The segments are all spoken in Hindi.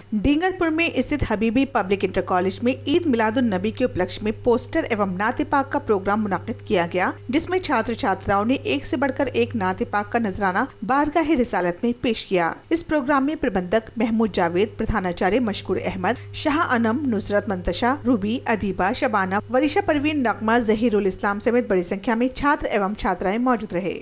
डींगरपुर में स्थित हबीबी पब्लिक इंटर कॉलेज में ईद मिलादुन नबी के उपलक्ष्य में पोस्टर एवं नाते पाक का प्रोग्राम मुनक्किद किया गया, जिसमें छात्र छात्राओं ने एक से बढ़कर एक नाते पाक का नजराना बारगाह रिसालत में पेश किया। इस प्रोग्राम में प्रबंधक महमूद जावेद, प्रधानाचार्य मशकूर अहमद, शाह अनम, नुसरत मंतशा, रूबी, अदीबा, शबाना, वरीशा परवीन, नगमा, जहीरुल इस्लाम समेत बड़ी संख्या में छात्र एवं छात्राएं मौजूद रहे।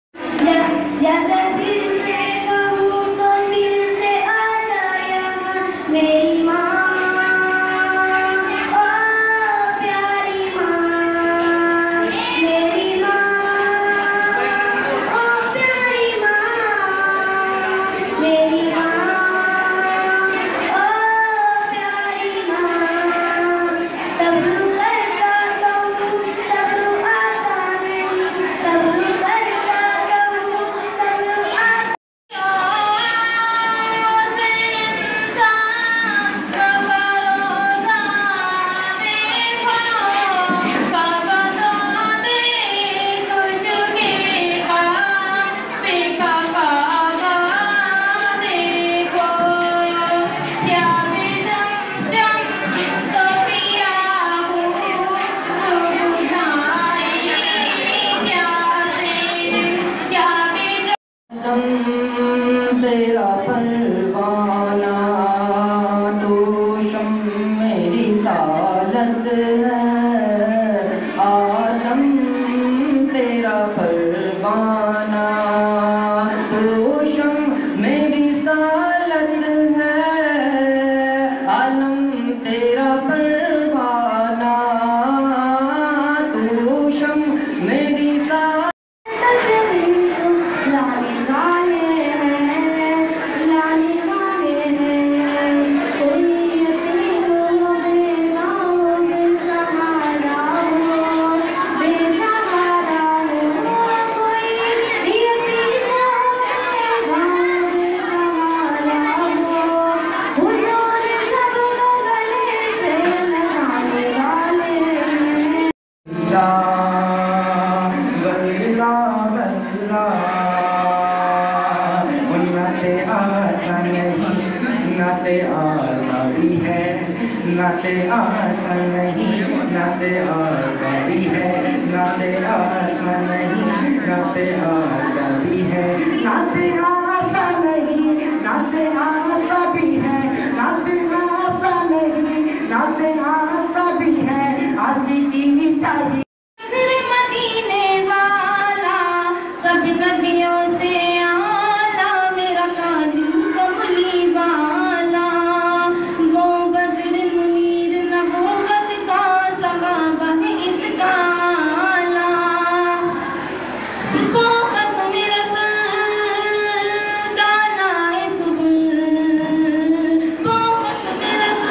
तेरा परवाना तू शम मेरी सालत है, आलम तेरा परवाना तू शम मेरी सालत है, आलम तेरा परवाना तू शम मेरी सालत। नाते आसा भी है, नाते आसा नहीं, नाते आसा भी है, नाते आसा नहीं, नाते आसा भी है, नाते आसा नहीं, नाते आसा भी है, नाते आसा नहीं, नाते आसा भी है, आशिकी चाहिए। मदीने वाला सब नदियों से आला, मेरा काजू कमली वाला, वो बद्र मुनीर नबूवत का सगाबा है इसका आला, वो खत्म रसूल गाना है सुबुल, वो खत्म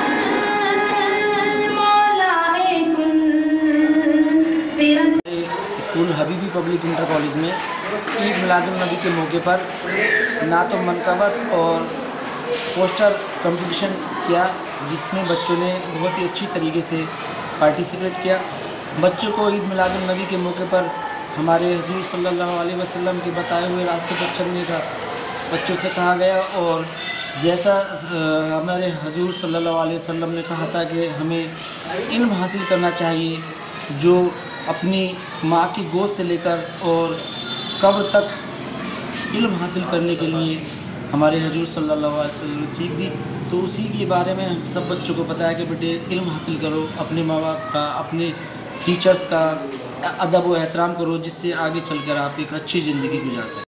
रसूल मौला है कुल। तेरा school Habibi public inter college में ईद मिलादुन नबी के मौके पर नातो मनकबत और पोस्टर कंपटीशन किया, जिसमें बच्चों ने बहुत ही अच्छी तरीके से पार्टिसिपेट किया। बच्चों को ईद मिलादुन नबी के मौके पर हमारे हुजूर सल्लल्लाहु अलैहि वसल्लम के बताए हुए रास्ते पर चलने का बच्चों से कहा गया, और जैसा हमारे हुजूर सल्लल्लाहु अलैहि वसल्लम ने कहा था कि हमें इल्म हासिल करना चाहिए, जो अपनी माँ की गोद से लेकर और कब्र तक इल्म हासिल करने के लिए हमारे हुजूर सल्लल्लाहु अलैहि वसल्लम ने सीख दी। तो उसी के बारे में हम सब बच्चों को बताया कि बेटे इल्म हासिल करो, अपने माँ बाप का, अपने टीचर्स का अदब व एहतराम करो, जिससे आगे चलकर आप एक अच्छी ज़िंदगी गुजार सकें।